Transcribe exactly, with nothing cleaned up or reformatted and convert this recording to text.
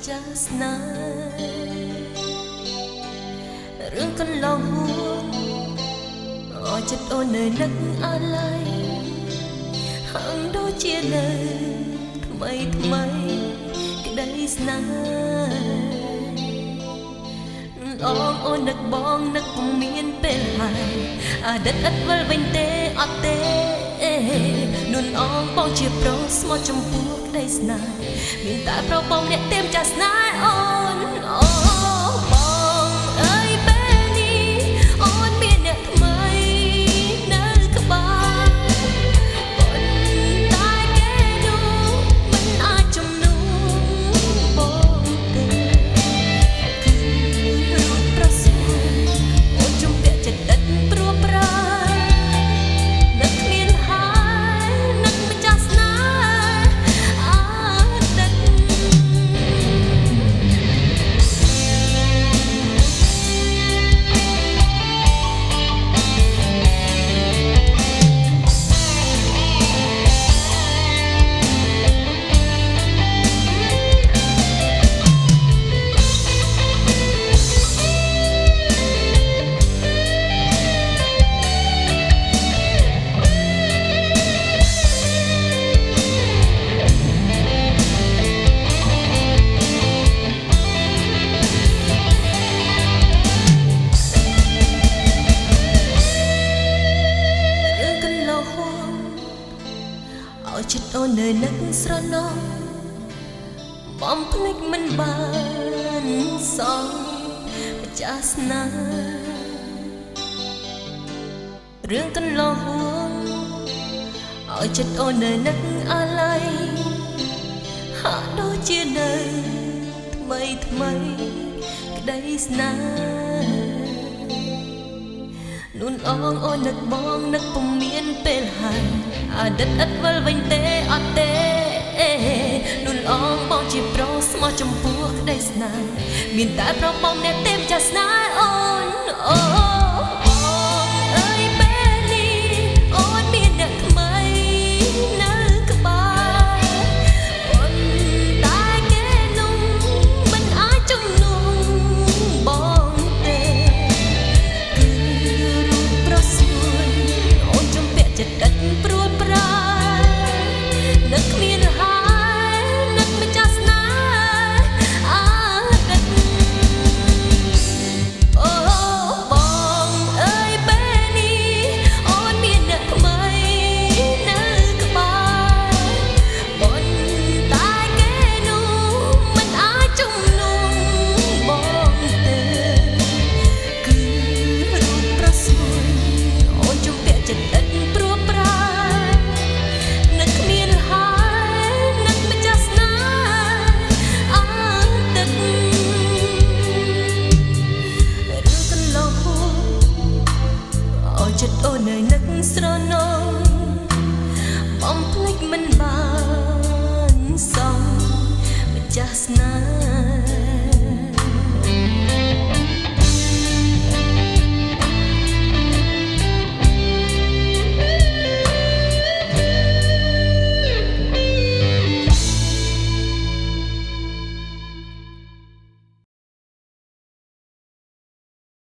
ចាស់ស្នេហ៍រឿងកន្លងអោចិត្តអូននៅនឹកអាឡ័យហាងដូចជានៅថ្មីថ្មីក្តីស្នេហ៍អងអូននឹកបងនឹកពុំមានពេលហើយអតីតឥតវិលវិញទេអត់ទេនួនអងបងជាប្រុសស្មោះចំពោះក្តីស្នេហ៍មានតែប្រុសបងអ្នកទេមចាស់ស្នេហ៍អូនអូបងអើយពេលនេះអូនមានអ្នកថ្មីនៅក្បែរប៉ុន្តែគេនោះមិនអាចជំនួសបងទេគឺរូបប្រសើរអូនជំពាក់ចិត្តដិតព្រោះប្រានឹកគ្មានហើយនឹកម្ចាស់ស្នេហ៍អតីតចិត្តអូននៅនឹកស្រណោបំភ្លេចមិនបានសងម្ចាស់ស្នេហ៍រឿងកន្លងឲ្យចិត្តអូននៅនឹកអាឡ័យហាក់ដូចជានៅថ្មីថ្មីក្តីស្នេហ៍នួនអងអូននឹកបងនឹកពុំមានពេលហើយអតីតឥតវិលវិញទេអត់ទេនួនអងបងជាប្រុសស្មោះចំពោះក្តីស្នេហ៍មានតែប្រុសបងអ្នកទេមចាស់ស្នេហ៍អូនអូបងអើយពេលនេះអូនមានអ្នកថ្មីនៅក្បែរប៉ុន្តែគេនោះមិនអាចជំនួសបងទេគឺរូបប្រសួនអូនជំពាក់ចិត្តដិតព្រោះប្រានឹកគ្មានហើយនឹកម្ចាស់ស្នេហ៍អតីតអូបងអើយពេលនេះអូនមានអ្នកថ្មីនៅក្បែរប៉ុន្តែគេនោះមិនអាចជំនួសបងទេគឺរូបប្រសួនអូនជំពាក់ចិត្តដិតព្រោះប្រានឹកគ្មានហើយនឹកម្ចាស់ស្នេហ៍អតីតរឿងកន្លងឲ្យចិត្តអូននៅនឹកស្រណោបំភ្លេចមិនបានសងម្ចាស់ស្នេហ៍